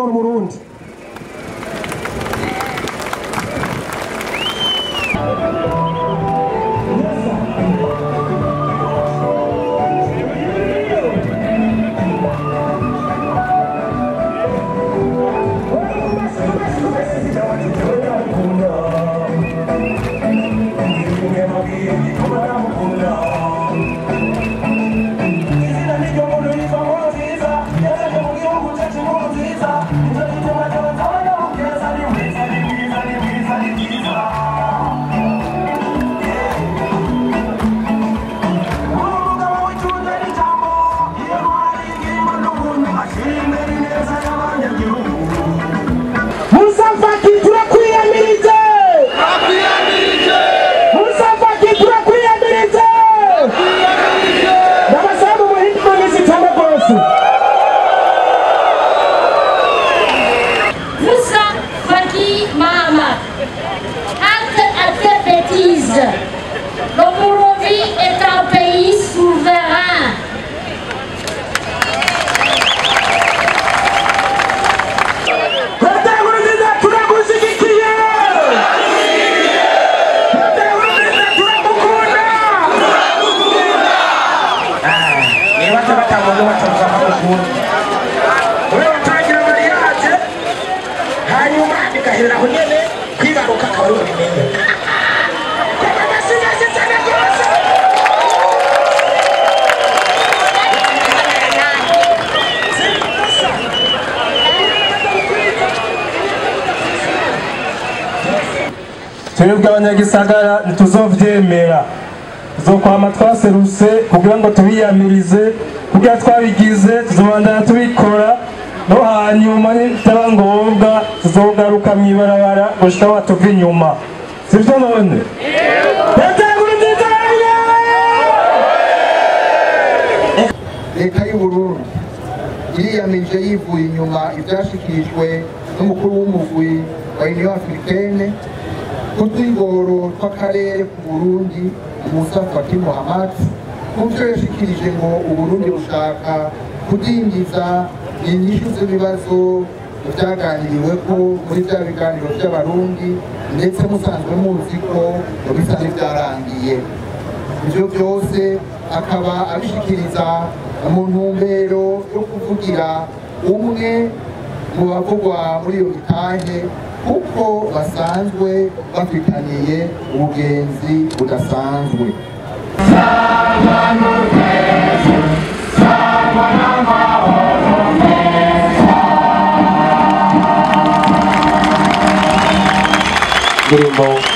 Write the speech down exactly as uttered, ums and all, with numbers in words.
amahoro Burundi. Le Burundi est un pays souverain. twebwe abanyagisagara ntituzovyemera, tuzokwama twaserutse kugira ngo tubiyamirize, kugira twabigize tuzobandana tubikora, no hanyuma nitaba ngombwa tuzogaruka mw'ibarabara gushika batuva inyuma, sivyo none? Leta y'u Burundi iriyamirije yivuye inyuma ivyashikirijwe n'umukuru w'umugwi wa Union Africaine kutwigoro tw'akarere ku Burundi Musa Faki Mohamad, muvyo yashikirije ngo Uburundi bushaka kudindiza inyishu z'ibibazo vyaganiriweko muri vya biganiro vy'abarundi, ndetse musanzwe muzi ko bisa n'ivyarangiye. Ivyo vyose akaba abishikiriza mu ntumbero yo kuvugira umwe mu bavugwa muri iyo mitahe, kuko basanzwe bafitaniye ubugenzi budasanzwe. Ndirimbo